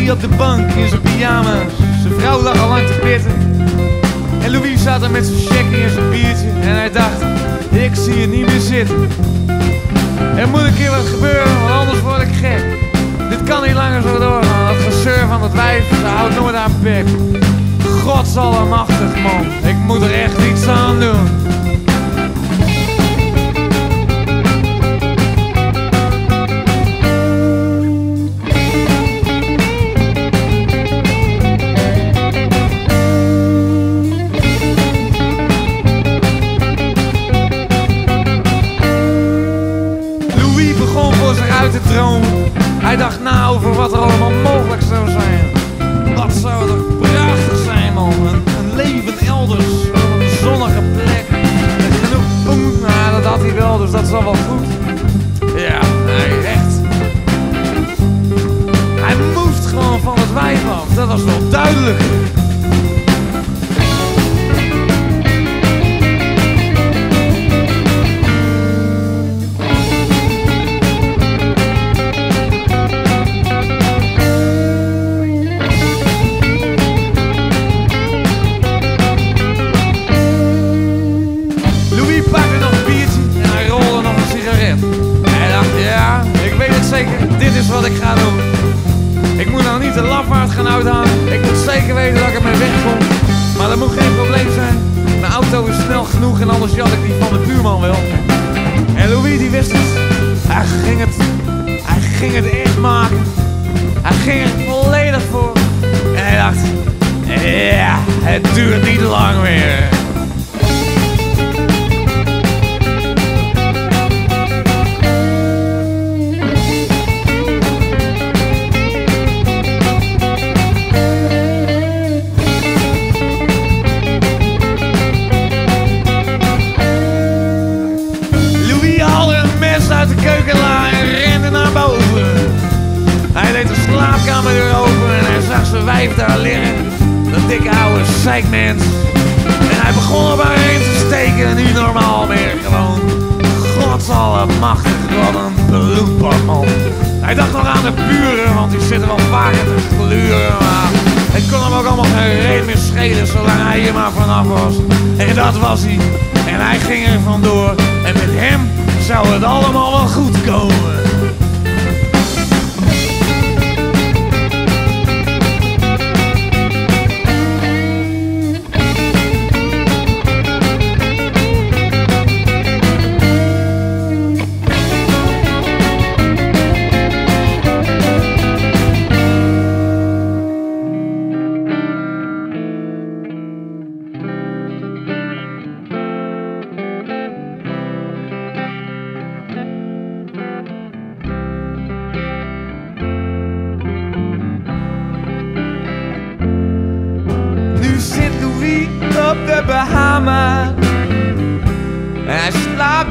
Louis op de bank in zijn pyjama's. Zijn vrouw lag al lang te pitten. En Louis zat er met zijn checkie en zijn biertje. En hij dacht, ik zie je niet meer zitten. Er moet een keer wat gebeuren, want anders word ik gek. Dit kan niet langer zo doorgaan. Dat gezeur van het wijf, ze houdt nooit aan bek. Godsallemachtig man, ik moet er echt iets aan doen. Uit te dromen. Hij dacht na over wat er allemaal mogelijk zou zijn. Wat zou er prachtig zijn man. Een leven elders. Op een zonnige plek. Met genoeg poen. Nou, dat had hij wel, dus dat is al wel goed. Ja, nee, echt. Hij moest gewoon van het wijf af. Dat was wel duidelijk. Dit is wat ik ga doen. Ik moet nou niet de lafaard gaan uithangen. Ik moet zeker weten dat ik ermee wegkom. Maar dat moet geen probleem zijn. Mijn auto is snel genoeg en anders jat ik die van de buurman wel. En Louis die wist het. Hij ging het echt maken. Hij ging er volledig voor. En hij dacht, ja, het duurt niet lang meer. Uit de keukenla en rende naar boven. Hij deed de slaapkamerdeur open en hij zag zijn wijf daar liggen. Dat dikke oude zeikmens. En hij begon op haar heen te steken, niet normaal meer. Gewoon godsallemachtig, wat een bloedbad man. Hij dacht nog aan de buren, want die zitten wel vaker te gluren. Maar het kon hem ook allemaal geen reet meer schelen, zolang hij hier maar vanaf was. En dat was hij. En hij ging er vandoor. En met hem zou het allemaal wel goed komen. Op de Bahama's. En hij slaapt